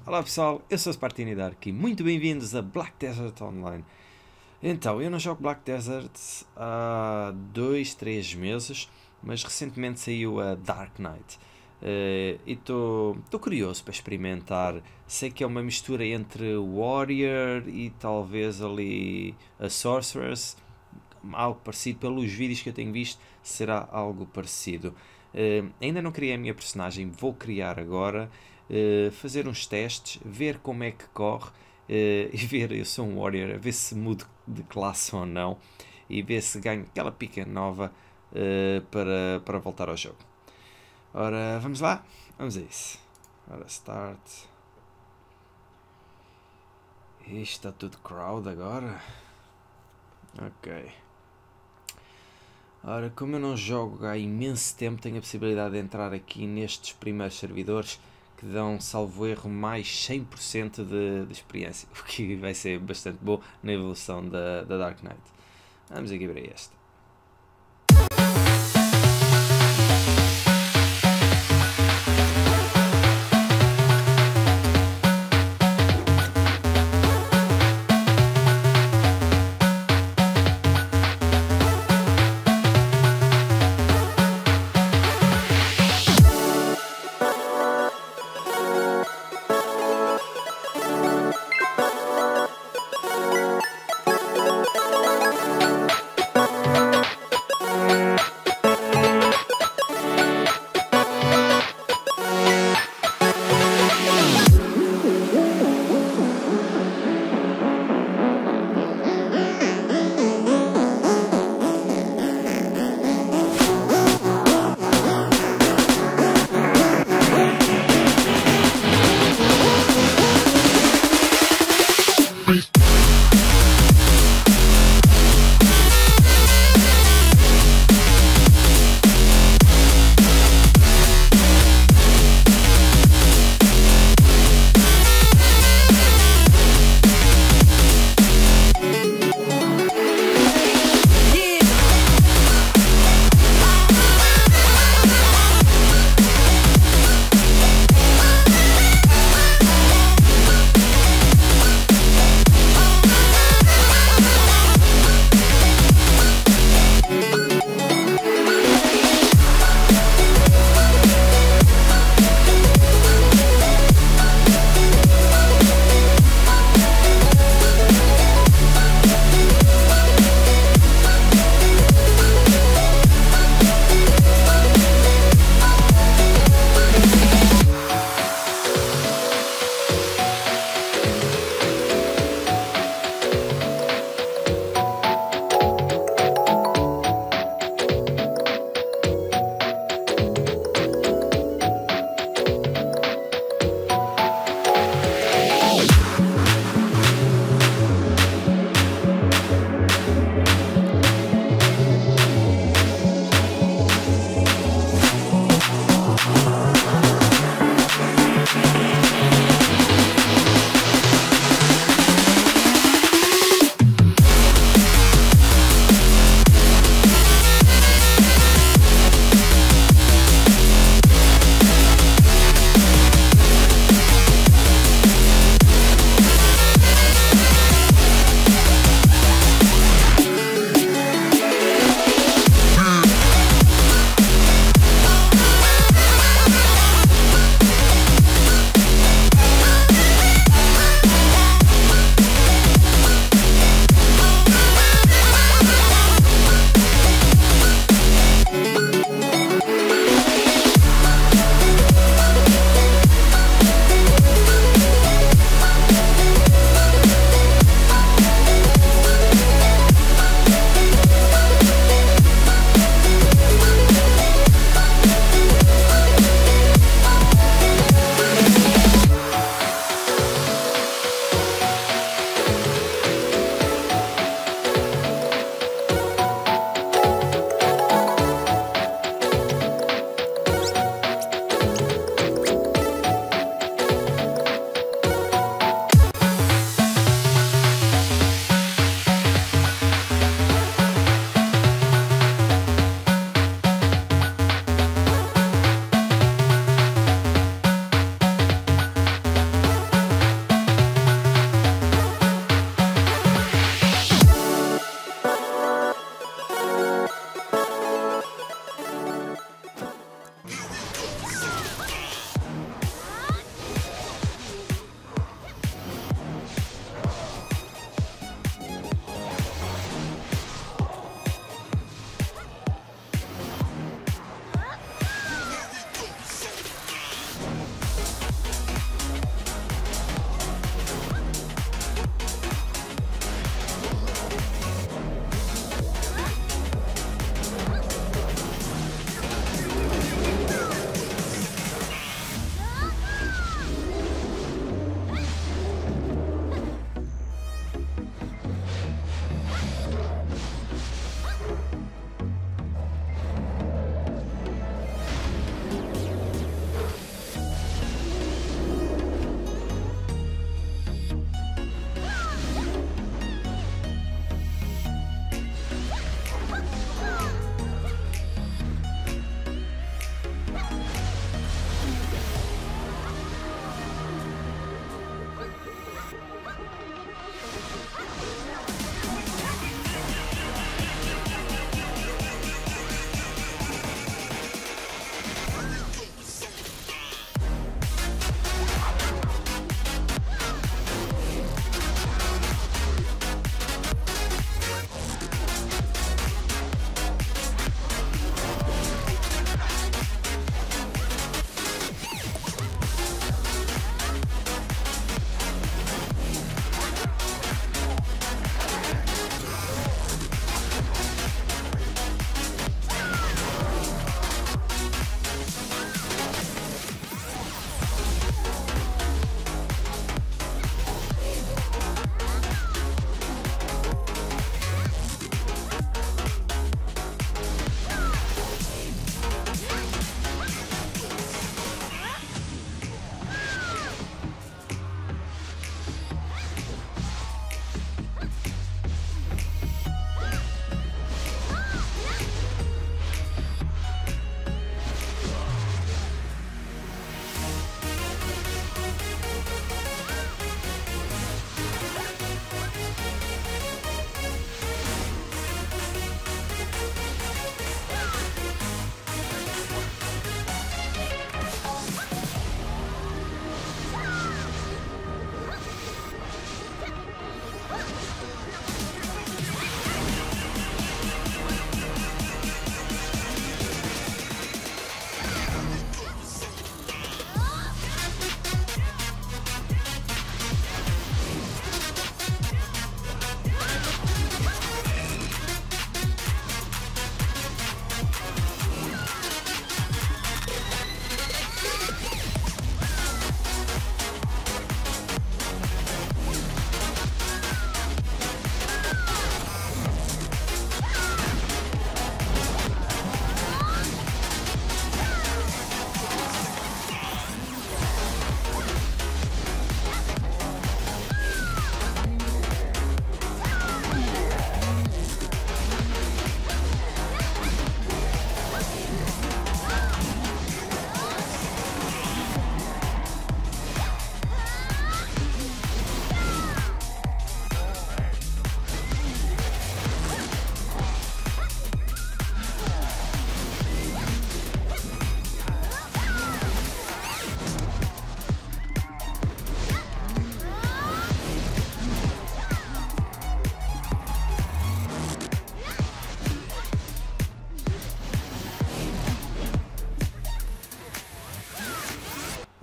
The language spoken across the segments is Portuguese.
Olá pessoal, eu sou o Spartini Dark e muito bem-vindos a Black Desert Online. Então, eu não jogo Black Desert há 3 meses, mas recentemente saiu a Dark Knight. E estou curioso para experimentar. Sei que é uma mistura entre Warrior e talvez ali a Sorceress, algo parecido. Pelos vídeos que eu tenho visto, será algo parecido. Ainda não criei a minha personagem, vou criar agora. Fazer uns testes, ver como é que corre e ver, eu sou um warrior, a ver se mudo de classe ou não e ver se ganho aquela pica nova para voltar ao jogo. Ora, vamos lá? Vamos a isso. Ora, start. Isto está tudo crowd agora. Ok. Ora, como eu não jogo há imenso tempo, tenho a possibilidade de entrar aqui nestes primeiros servidores que dão, salvo erro, mais 100% de experiência, o que vai ser bastante bom na evolução da Dark Knight. Vamos aqui para este.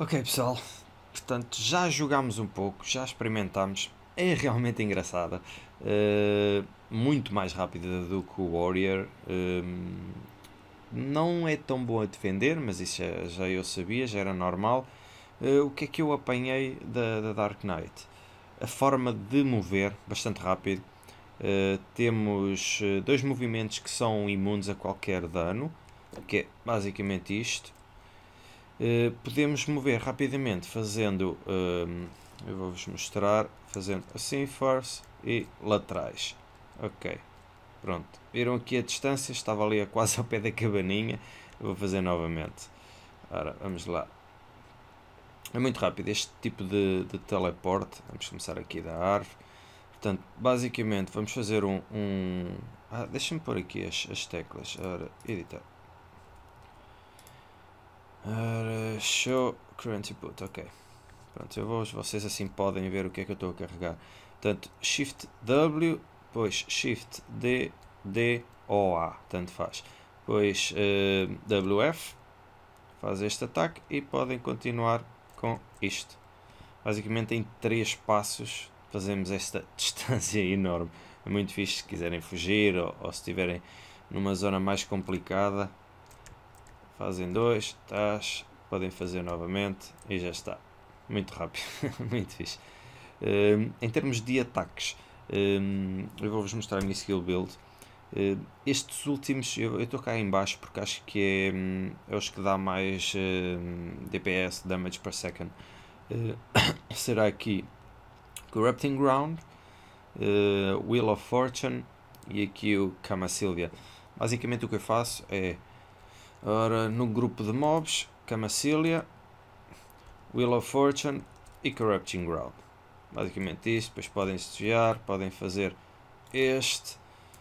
Ok, pessoal, portanto já jogámos um pouco, já experimentámos, é realmente engraçada, muito mais rápida do que o Warrior. Não é tão bom a defender, mas isso já eu sabia, já era normal. O que é que eu apanhei da Dark Knight? A forma de mover, bastante rápido. Temos dois movimentos que são imunes a qualquer dano, que é basicamente isto. Podemos mover rapidamente fazendo, eu vou-vos mostrar, fazendo assim force e laterais. Ok, pronto. Viram aqui a distância, estava ali quase ao pé da cabaninha. Eu vou fazer novamente. Ora, vamos lá. É muito rápido este tipo de teleporte. Vamos começar aqui da árvore. Portanto, basicamente vamos fazer deixa-me pôr aqui as teclas. Ora, editar. Ora, show current input, ok. Pronto, vocês assim podem ver o que é que eu estou a carregar. Portanto, Shift W, depois Shift D, D ou A, tanto faz. Depois WF, faz este ataque e podem continuar com isto. Basicamente em 3 passos fazemos esta distância enorme. É muito fixe se quiserem fugir ou se estiverem numa zona mais complicada. Fazem 2, podem fazer novamente e já está. Muito rápido, muito fixe. Em termos de ataques, eu vou-vos mostrar a minha skill build. Estes últimos, eu estou cá em baixo porque acho que é os que dá mais DPS, damage per second. Será aqui Corrupting Ground, Wheel of Fortune e aqui o Camasilvia. Basicamente o que eu faço é, ora, no grupo de mobs, Camasilvia, Wheel of Fortune e Corrupting Ground. Basicamente isto, depois podem se desviar, podem fazer este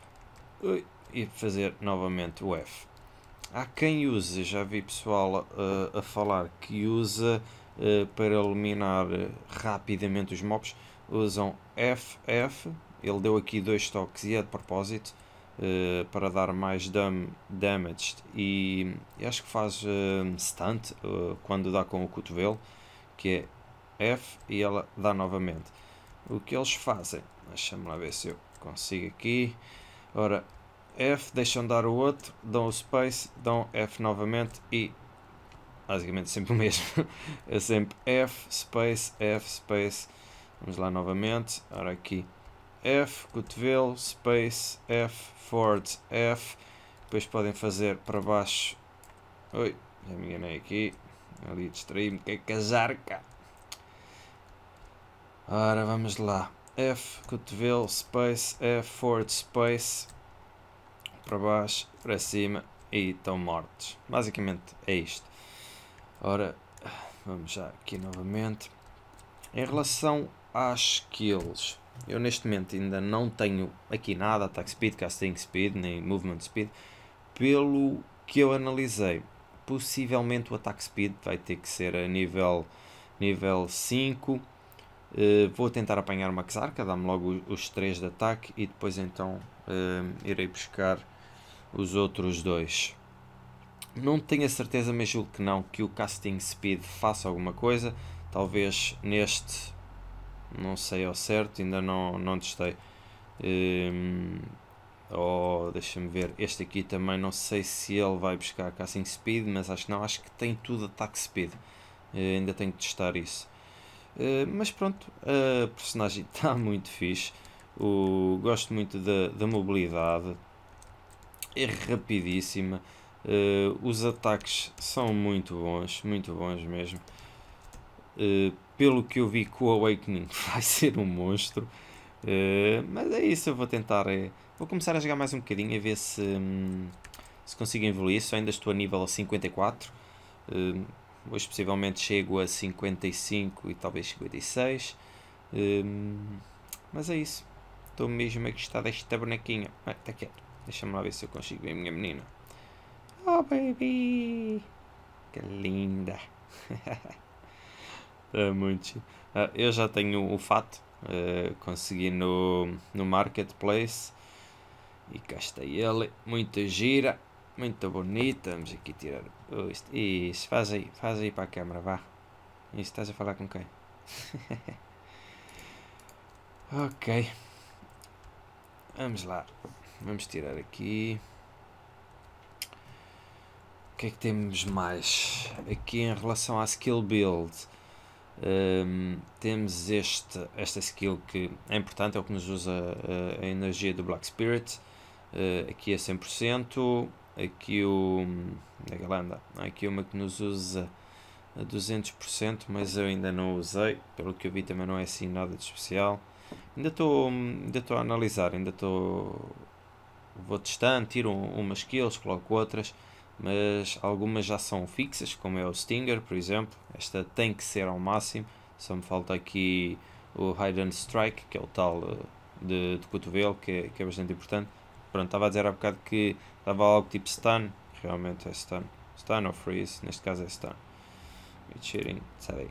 e fazer novamente o F. Há quem use, já vi pessoal a falar que usa para eliminar rapidamente os mobs, usam FF, ele deu aqui 2 toques e é de propósito, para dar mais damage e acho que faz stunt quando dá com o cotovelo, que é F e ela dá novamente. O que eles fazem, deixa-me lá ver se eu consigo aqui, ora, F, deixam dar o outro, dão o space, dão F novamente e basicamente sempre o mesmo. É sempre F, space. Vamos lá novamente. Ora aqui F, cotovelo, space, F, forward, F. Depois podem fazer para baixo. Oi, já me enganei aqui. Ali distraí-me, que é casarca. Ora, vamos lá. F, cotovelo, space, F, forward, space. Para baixo, para cima e estão mortos. Basicamente é isto. Ora, vamos já aqui novamente. Em relação às skills, eu neste momento ainda não tenho aqui nada, attack speed, casting speed, nem movement speed. Pelo que eu analisei, possivelmente o attack speed vai ter que ser a nível 5. Vou tentar apanhar uma Xarca, dá-me logo os 3 de ataque e depois então irei buscar os outros 2. Não tenho a certeza, mas julgo que não, que o casting speed faça alguma coisa. Talvez neste, não sei ao certo, ainda não testei. Deixa-me ver, este aqui também não sei se ele vai buscar casting speed, mas acho que não, acho que tem tudo attack speed. Ainda tenho que testar isso. Mas pronto, a personagem está muito fixe. Gosto muito da mobilidade, é rapidíssima. Os ataques são muito bons mesmo. Pelo que eu vi com o Awakening vai ser um monstro. Mas é isso, eu vou tentar. Vou começar a jogar mais um bocadinho a ver se consigo evoluir. Só ainda estou a nível 54. Hoje possivelmente chego a 55 e talvez 56. Mas é isso. Estou mesmo a gostar desta bonequinha. Está quieto. Deixa-me lá ver se eu consigo ver a minha menina. Oh baby! Que linda! É muito chique. Eu já tenho o fato. Consegui no Marketplace. E cá está ele. Muito gira. Muito bonita. Vamos aqui tirar isto. Isso, faz aí para a câmera, vá. Isso, estás a falar com quem? Ok. Vamos lá. Vamos tirar aqui. O que é que temos mais? Aqui em relação à skill build. Temos esta skill que é importante, é o que nos usa a energia do Black Spirit. Aqui é 100%. Aqui aqui uma que nos usa a 200%, mas eu ainda não usei. Pelo que eu vi também não é assim nada de especial. Ainda estou a analisar, vou testando, tiro umas skills, coloco outras, mas algumas já são fixas, como é o Stinger, por exemplo. Esta tem que ser ao máximo. Só me falta aqui o Hide and Strike, que é o tal de cotovelo, que é bastante importante. Pronto, estava a dizer há bocado que estava algo tipo stun, realmente é stun. Stun ou freeze, neste caso é stun. Cheating, sai.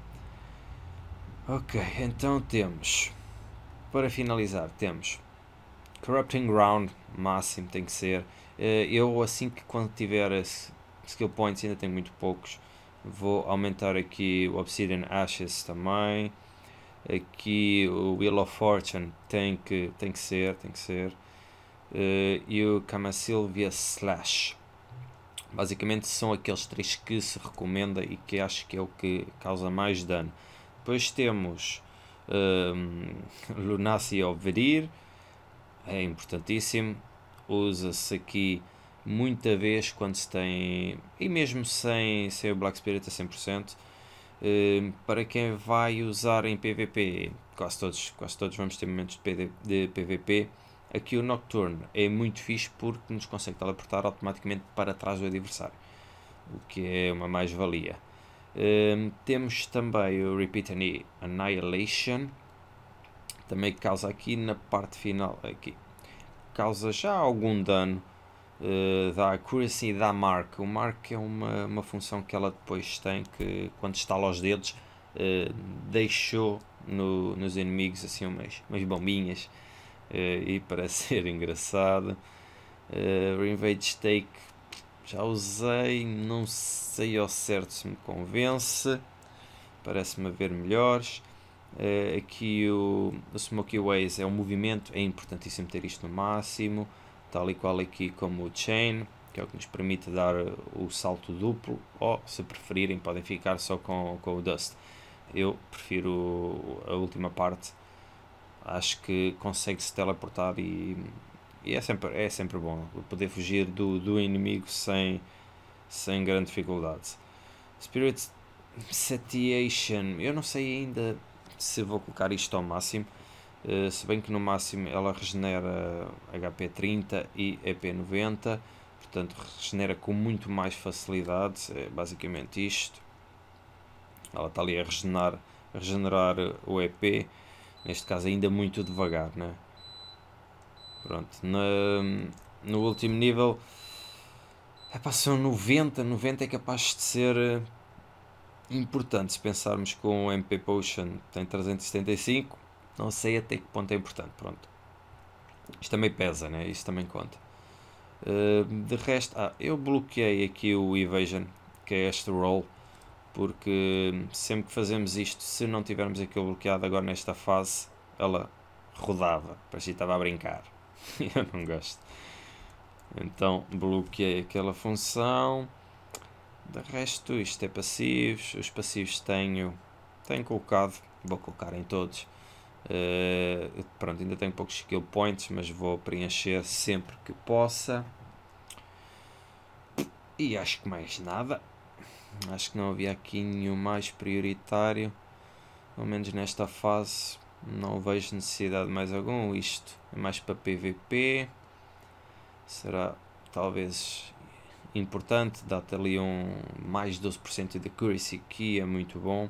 Ok, então temos, para finalizar, temos Corrupting Ground, máximo tem que ser. Eu assim que quando tiver skill points, ainda tenho muito poucos, vou aumentar aqui o Obsidian Ashes também. Aqui o Wheel of Fortune tem que ser. E o Camasylvia Slash. Basicamente são aqueles três que se recomenda e que acho que é o que causa mais dano. Depois temos Lunacia Obvedir, é importantíssimo, usa-se aqui muita vez quando se tem, e mesmo sem o Black Spirit a 100%, para quem vai usar em PvP, quase todos vamos ter momentos de PvP. Aqui o Nocturne é muito fixe porque nos consegue teleportar automaticamente para trás do adversário, o que é uma mais-valia. Temos também o Repeat Annihilation, também causa aqui na parte final, aqui causa já algum dano, dá accuracy e dá mark. O mark é uma função que ela depois tem, que quando estala os dedos deixou nos inimigos assim umas bombinhas, e parece ser engraçado. Reinvade Stake já usei, não sei ao certo se me convence, parece-me haver melhores. Aqui o Smoky Ways é um movimento, é importantíssimo ter isto no máximo, tal e qual aqui como o Chain, que é o que nos permite dar o salto duplo, ou se preferirem podem ficar só com o Dust. Eu prefiro a última parte, acho que consegue-se teleportar e é sempre bom poder fugir do inimigo sem grande dificuldade. Spirit Satiation, eu não sei ainda se vou colocar isto ao máximo, se bem que no máximo ela regenera HP 30 e EP 90, portanto regenera com muito mais facilidade, é basicamente isto. Ela está ali a regenerar o EP, neste caso ainda muito devagar, né? Pronto, no último nível são 90 é capaz de ser importante. Se pensarmos que o MP Potion tem 375, não sei até que ponto é importante. Pronto, isto também pesa, né? Isso também conta. De resto, eu bloqueei aqui o Evasion, que é este roll, porque sempre que fazemos isto, se não tivermos aquilo bloqueado agora nesta fase, ela rodava, parecia que estava a brincar. Eu não gosto. Então bloqueei aquela função. De resto, isto é passivos. Os passivos tenho colocado, vou colocar em todos. Pronto, ainda tenho poucos skill points, mas vou preencher sempre que possa. E acho que mais nada. Acho que não havia aqui nenhum mais prioritário. Pelo menos nesta fase não vejo necessidade de mais algum. Isto é mais para PVP. Será talvez importante, dá-te ali mais 12% de accuracy, que é muito bom.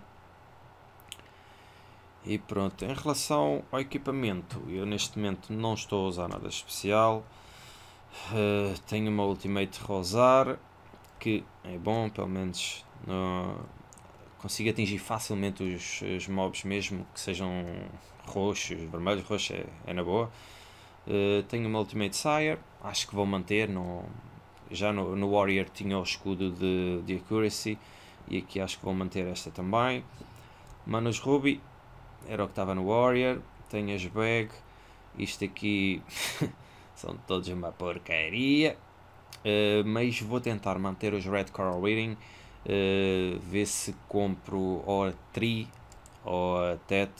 E pronto, em relação ao equipamento, eu neste momento não estou a usar nada especial. Tenho uma Ultimate Rosar, que é bom, pelo menos consigo atingir facilmente os mobs, mesmo que sejam roxos, vermelhos, roxo é na boa. Tenho uma Ultimate Sire, acho que vou manter. Já no Warrior tinha o escudo de accuracy, e aqui acho que vou manter esta também. Manus Ruby, era o que estava no Warrior. Tenho as bag, isto aqui são todos uma porcaria, mas vou tentar manter os Red Coral Reading, ver se compro ou a Tree ou a Tet,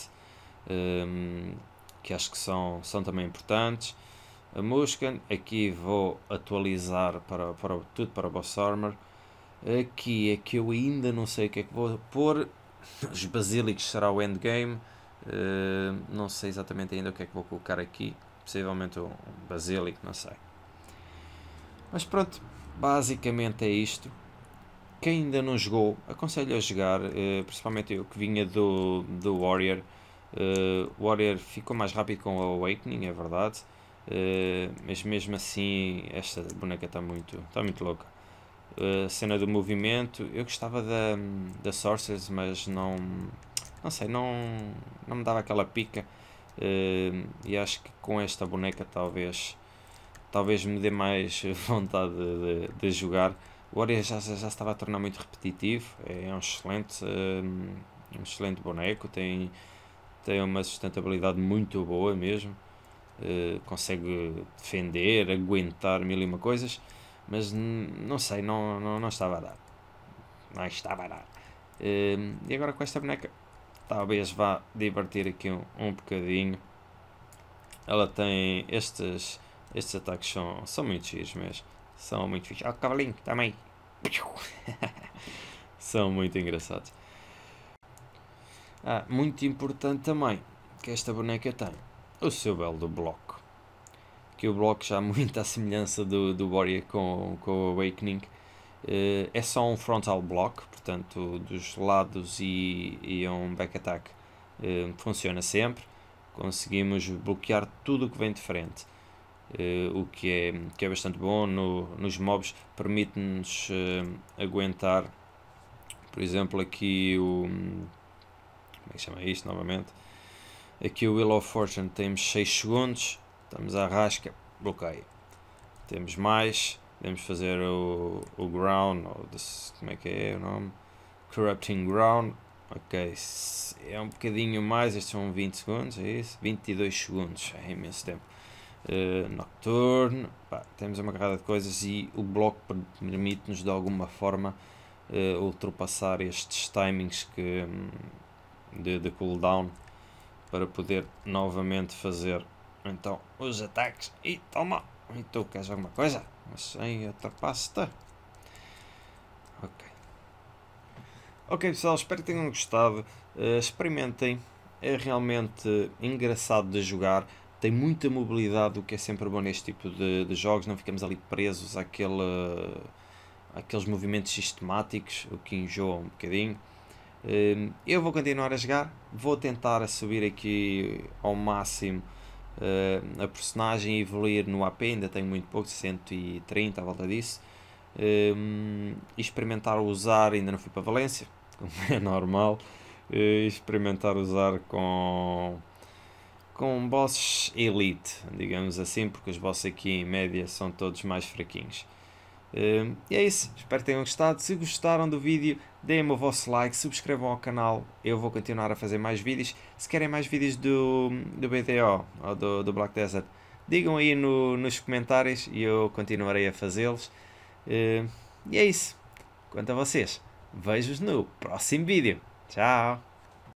que acho que são também importantes. A Muskan, aqui vou atualizar tudo para o Boss Armor. Aqui é que eu ainda não sei o que é que vou pôr. Os Basílicos será o endgame. Não sei exatamente ainda o que é que vou colocar aqui. Possivelmente um Basílico, não sei. Mas pronto, basicamente é isto. Quem ainda não jogou, aconselho a jogar, principalmente eu que vinha do Warrior. O Warrior ficou mais rápido com o Awakening, é verdade. Mas mesmo assim, esta boneca está muito louca. Cena do movimento, eu gostava da Sorceress, mas não sei, não me dava aquela pica, e acho que com esta boneca talvez me dê mais vontade de jogar. O Warrior já estava a tornar muito repetitivo, é um excelente boneco, tem uma sustentabilidade muito boa mesmo, consegue defender, aguentar mil e uma coisas, mas não sei, não estava a dar. Não estava a dar. E agora com esta boneca talvez vá divertir aqui um bocadinho. Ela tem estes ataques são muito giros mesmo. São muito fixos. Ó, cavalinho, também. São muito engraçados. Muito importante também que esta boneca tem o seu belo bloco. Que o bloco já muito à semelhança do Warrior com o Awakening. É só um frontal block, portanto dos lados e um back attack funciona sempre. Conseguimos bloquear tudo o que vem de frente, o que é bastante bom nos mobs. Permite-nos aguentar, por exemplo, aqui como é que chama isto novamente? Aqui o Wheel of Fortune temos 6 segundos, estamos à rasca, bloqueio. Temos mais, podemos fazer o Ground, ou como é que é o nome? Corrupting Ground, ok, é um bocadinho mais, estes são 20 segundos, é isso? 22 segundos, é imenso tempo. Nocturne, temos uma carrada de coisas e o bloco permite-nos de alguma forma ultrapassar estes timings de cooldown para poder novamente fazer então os ataques. E toma! E tu queres alguma coisa? Mas sem ultrapasse-te. Ok pessoal, espero que tenham gostado. Experimentem, é realmente engraçado de jogar, tem muita mobilidade, o que é sempre bom neste tipo de jogos. Não ficamos ali presos àqueles movimentos sistemáticos, o que enjoa um bocadinho. Eu vou continuar a jogar, vou tentar subir aqui ao máximo a personagem e evoluir no AP, ainda tenho muito pouco, 130 à volta disso, e experimentar usar, ainda não fui para Valência, como é normal, experimentar usar com bosses elite, digamos assim, porque os bosses aqui em média são todos mais fraquinhos. E é isso, espero que tenham gostado. Se gostaram do vídeo, deem-me o vosso like, subscrevam ao canal, eu vou continuar a fazer mais vídeos. Se querem mais vídeos do BDO ou do Black Desert, digam aí nos comentários e eu continuarei a fazê-los. E é isso, quanto a vocês, vejo-vos no próximo vídeo. Tchau!